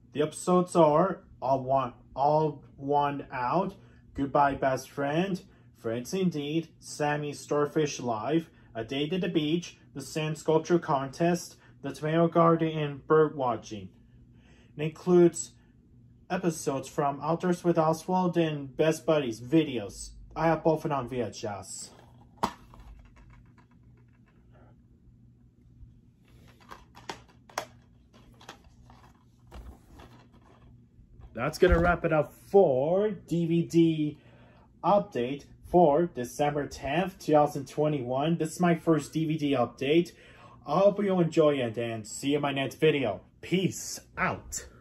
The episodes are All One Out, Goodbye Best Friend, Friends Indeed, Sammy's Starfish Live, A Day to the Beach, The Sand Sculpture Contest, The Tomato Garden, and Bird Watching. It includes episodes from Outdoors with Oswald and Best Buddies videos. I have both on VHS. That's gonna wrap it up for DVD update for December 10th, 2021. This is my first DVD update. I hope you enjoy it and see you in my next video. Peace out.